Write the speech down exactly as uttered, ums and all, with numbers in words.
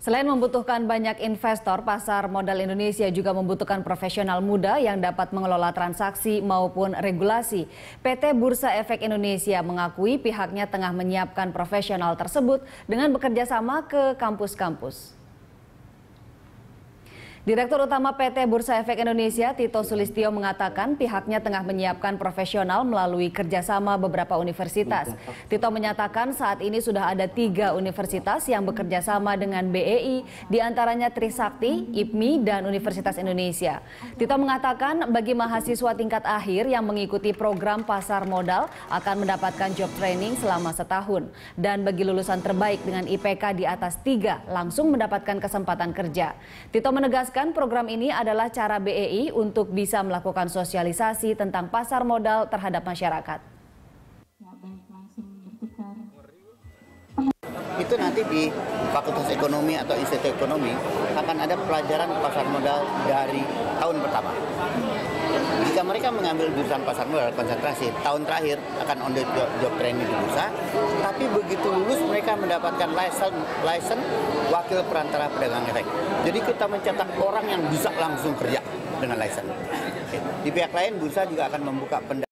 Selain membutuhkan banyak investor, pasar modal Indonesia juga membutuhkan profesional muda yang dapat mengelola transaksi maupun regulasi. P T Bursa Efek Indonesia mengakui pihaknya tengah menyiapkan profesional tersebut dengan bekerja sama ke kampus-kampus. Direktur Utama P T Bursa Efek Indonesia, Tito Sulistyo, mengatakan pihaknya tengah menyiapkan profesional melalui kerjasama beberapa universitas. Tito menyatakan saat ini sudah ada tiga universitas yang bekerja sama dengan B E I, diantaranya Trisakti, I P M I, dan Universitas Indonesia. Tito mengatakan bagi mahasiswa tingkat akhir yang mengikuti program pasar modal akan mendapatkan job training selama setahun. Dan bagi lulusan terbaik dengan I P K di atas tiga langsung mendapatkan kesempatan kerja. Tito menegaskan program ini adalah cara B E I untuk bisa melakukan sosialisasi tentang pasar modal terhadap masyarakat. Itu nanti di Fakultas Ekonomi atau Institut Ekonomi akan ada pelajaran pasar modal dari tahun pertama. Jika mereka mengambil jurusan pasar modal konsentrasi, tahun terakhir akan on the job, job training di bursa, tapi begitu lulus mereka mendapatkan license, license wakil perantara pedagang efek. Jadi kita mencetak orang yang bisa langsung kerja dengan license. Di pihak lain bursa juga akan membuka pendataan